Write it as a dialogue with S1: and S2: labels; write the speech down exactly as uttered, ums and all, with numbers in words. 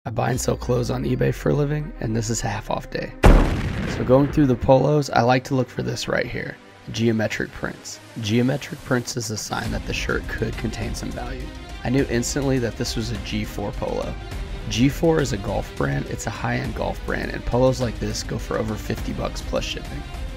S1: I buy and sell clothes on eBay for a living, and this is half off day. So going through the polos, I like to look for this right here, geometric prints. Geometric prints is a sign that the shirt could contain some value. I knew instantly that this was a G four polo. G four is a golf brand, it's a high-end golf brand, and polos like this go for over fifty bucks plus shipping.